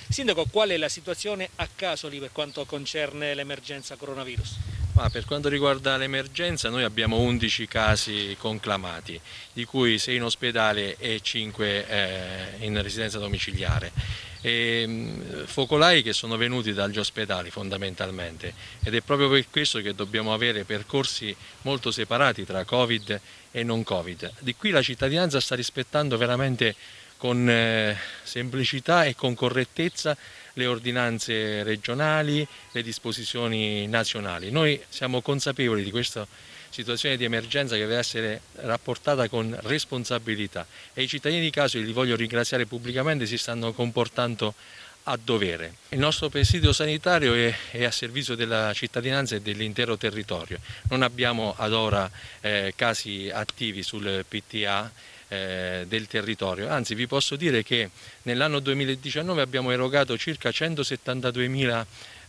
Sindaco, qual è la situazione a Casoli per quanto concerne l'emergenza coronavirus? Per quanto riguarda l'emergenza, noi abbiamo 11 casi conclamati, di cui 6 in ospedale e 5 in residenza domiciliare. Focolai che sono venuti dagli ospedali fondamentalmente, ed è proprio per questo che dobbiamo avere percorsi molto separati tra Covid e non Covid. Di qui la cittadinanza sta rispettando veramente con semplicità e con correttezza le ordinanze regionali, le disposizioni nazionali. Noi siamo consapevoli di questa situazione di emergenza che deve essere rapportata con responsabilità e i cittadini di Casoli, li voglio ringraziare pubblicamente, si stanno comportando a dovere. Il nostro presidio sanitario è a servizio della cittadinanza e dell'intero territorio. Non abbiamo ad ora casi attivi sul PTA del territorio, anzi vi posso dire che nell'anno 2019 abbiamo erogato circa 172.000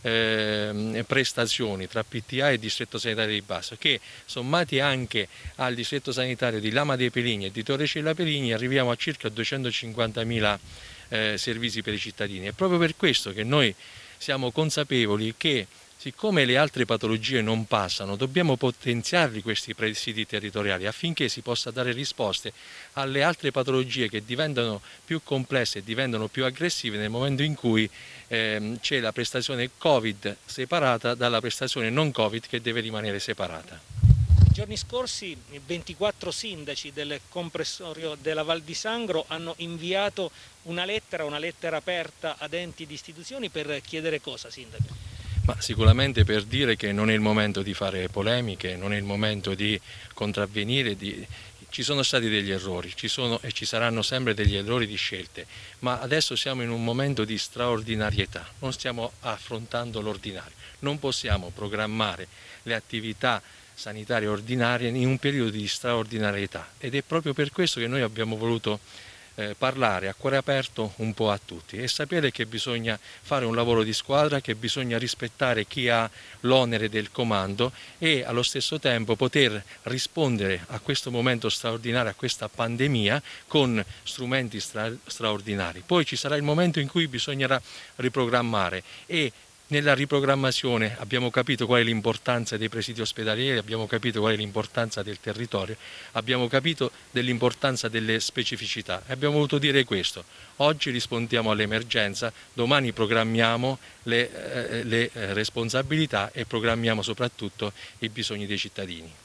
prestazioni tra PTA e distretto sanitario di Basso, che sommati anche al distretto sanitario di Lama dei Peligni e di Torre Cella Peligni arriviamo a circa 250.000 servizi per i cittadini. È proprio per questo che noi siamo consapevoli che, siccome le altre patologie non passano, dobbiamo potenziarli questi presidi territoriali affinché si possa dare risposte alle altre patologie che diventano più complesse e diventano più aggressive nel momento in cui c'è la prestazione Covid separata dalla prestazione non Covid che deve rimanere separata. I giorni scorsi 24 sindaci del comprensorio della Val di Sangro hanno inviato una lettera aperta ad enti ed istituzioni per chiedere cosa, Sindaco? Sicuramente per dire che non è il momento di fare polemiche, non è il momento di contravvenire, ci sono stati degli errori, ci sono e ci saranno sempre degli errori di scelte, ma adesso siamo in un momento di straordinarietà, non stiamo affrontando l'ordinario, non possiamo programmare le attività sanitarie ordinarie in un periodo di straordinarietà ed è proprio per questo che noi abbiamo voluto parlare a cuore aperto un po' a tutti e sapere che bisogna fare un lavoro di squadra, che bisogna rispettare chi ha l'onere del comando e allo stesso tempo poter rispondere a questo momento straordinario, a questa pandemia, con strumenti straordinari. Poi ci sarà il momento in cui bisognerà riprogrammare e nella riprogrammazione abbiamo capito qual è l'importanza dei presidi ospedalieri, abbiamo capito qual è l'importanza del territorio, abbiamo capito dell'importanza delle specificità e abbiamo voluto dire questo. Oggi rispondiamo all'emergenza, domani programmiamo le responsabilità e programmiamo soprattutto i bisogni dei cittadini.